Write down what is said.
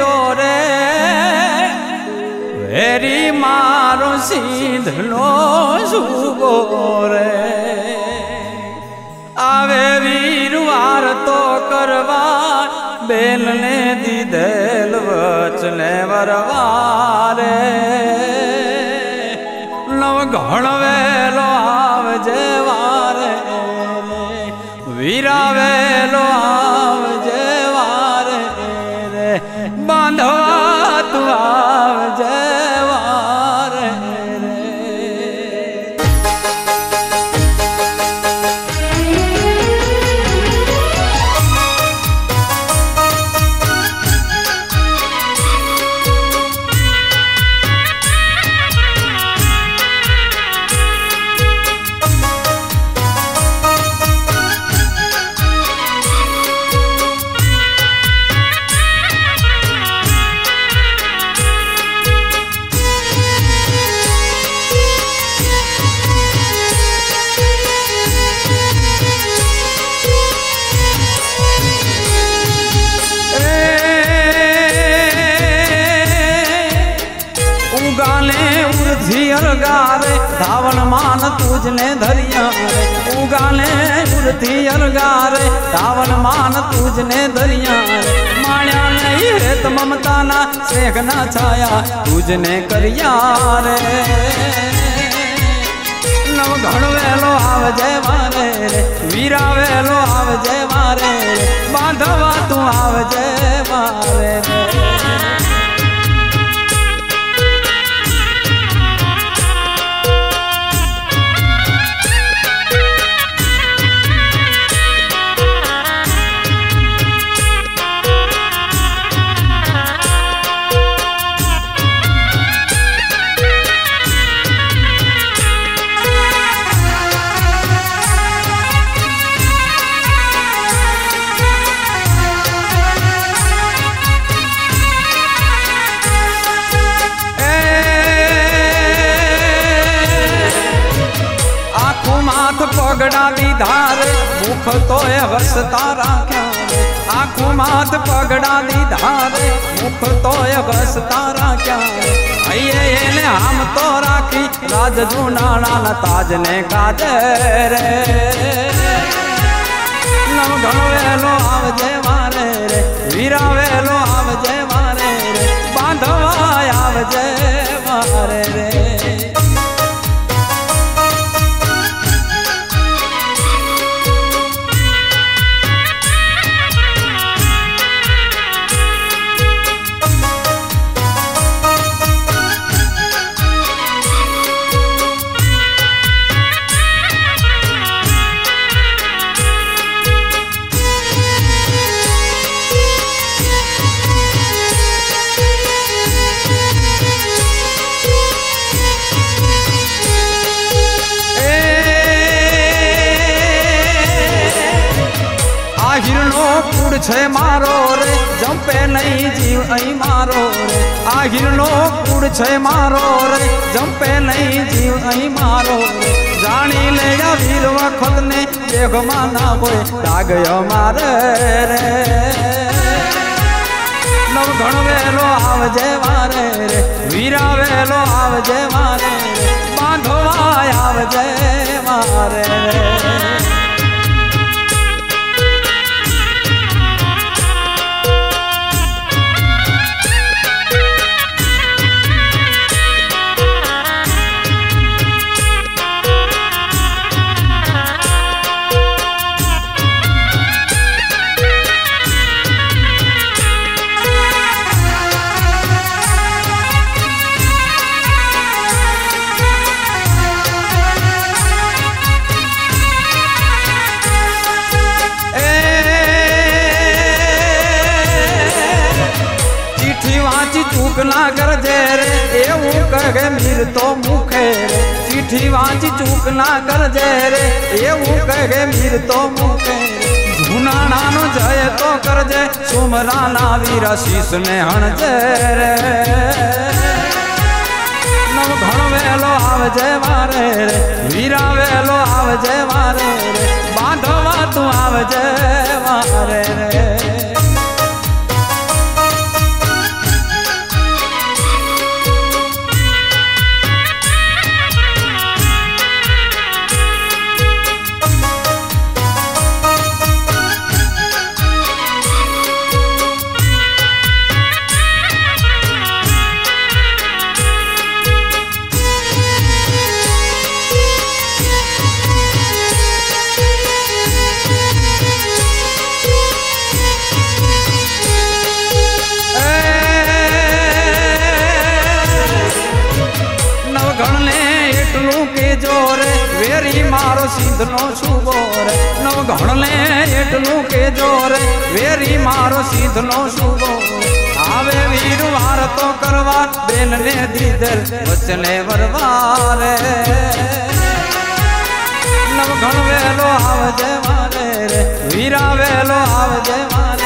रे वेरी मारो सीधलो सुगो रे आवे वीरवार तो करवा बेल ने दीदेल वचने वरवारे नव घण वेलो आवजे वारे वीरा वेलो आवजे वारे रे बांधवा तू आवजे वारे रे। गारे धावन मान तुझने धरिया रे उगाले उड़ती अलगारे धावन मान तुझने धरिया रे माया नहीं रेत ममता ना सेख ना छाया तुझने करिया रे नव घण वेलो आवजे मारे रे वीरा वेलो आवजे मारे रे बांधवा तू आवजे मारे रे। पगड़ा दीधार मुख तो हसता राख्या रे आँखों माथ पगड़ा दीधार मुख तो हसता राख्या रे ने हम तो राखी राज जूनाना न ताज ने काजे रे नव घण वेलो आवजे मारे रे वीरा वेलो आवजे मारे रे बांधवा आवजे मारे रे। छे मारो रे जंपे नहीं जीव आई मारो रे आहिरनो कूड़ छे मारो रे जंपे नहीं जीव आई मारो रे जानी ले या वीर वखत ने देख माना होए दागयो मारे रे नव घण वेलो आवजे मारे रे वीरा वेलो आवजे मारे रे बांधवा आवजे मारे रे। चूक ना कर जे रे एवं कहे मीर तो मुखे रे चिट्ठी वांची चूक ना कर जे रे एवं कहे मीर तो मुखे झूना नानो जय तो कर जे सुमरा ना वीरा शीस ने हण जे रे नव घण वेलो आवजे मारे रे वीरा वेलो आवजे मारे रे बांधवा तू आवजे मारे रे। जोरे वेरी मारो सीधनो शुभो रे नवघण ने एटलू के जोरे वेरी मारो सीधनो शुभो आवे वीरवार तो करवा बेन ने दीदर वचने वरवारे नवघण वेलो आवजे मारे रे वीरा वेलो आवजे मारे